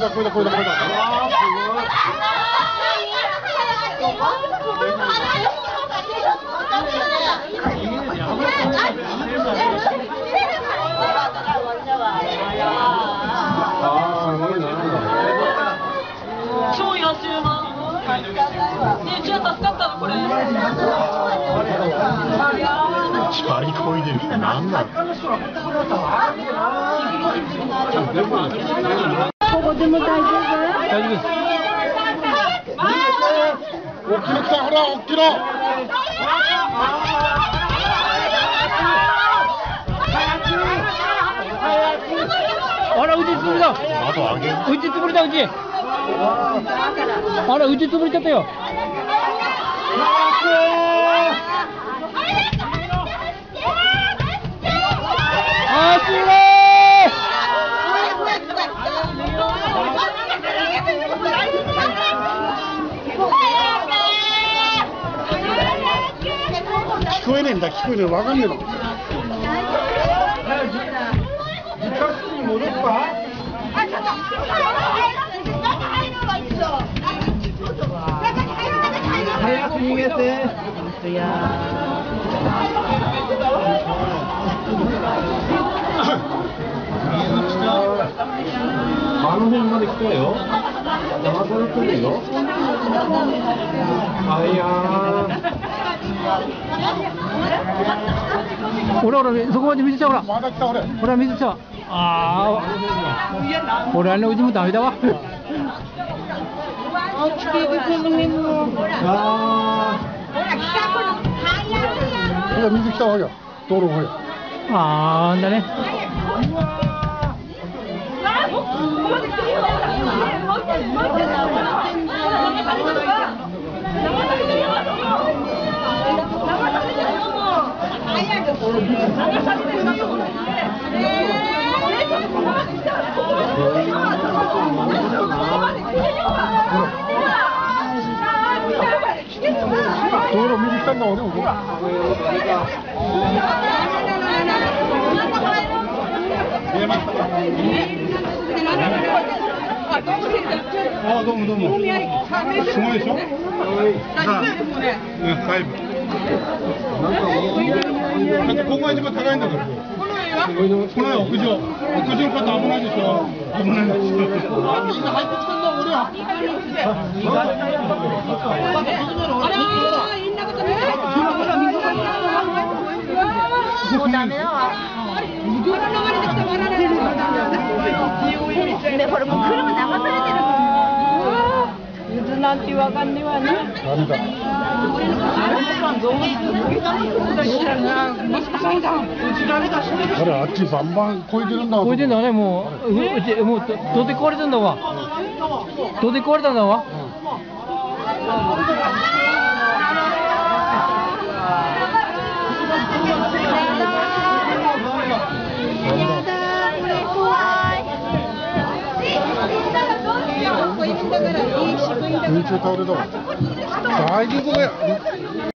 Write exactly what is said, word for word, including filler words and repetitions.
だこれだこれだこれだ。 超安いな。ね、じゃあ助かったのこれ。 チャリこいでるってなんだ。 ここでも大丈夫？ 大丈夫です。 大きいの来たほら大きいの。 あらうち潰れた。 あとあげる。 うち潰れたうち。あらうち潰れちゃったよ。あーすごい。 聞こえねえんだ聞こえねえわかんねえの。 早く逃げて。いやあの辺まで来たよ。山越えてるよ。あいやほらほらそこまで水ちゃうほら。 まだ来た俺。 ほら水ちゃう。ああ。俺あのうちもダメだわ。ああ。 ほら水来たわよ。道路ほら。 あーんだね。 道路水来たんだわでもほら。見えましたか。あどうもどうも。すごいでしょ。さあ、細部。だってここが一番高いんだから。この屋上、屋上の方危ないでしょ。危ないでしょ。みんな入ってきたんだ俺は。 もうダメだわ。で、これもう車流されてる。水なんてわかんねえわね。 なんだ。あれあっちバンバン越えてるんだ。 越えてんだねもう。うちもうどどで壊れてんだわ。どで壊れたんだわ。 空中倒れたわ。大丈夫かよ。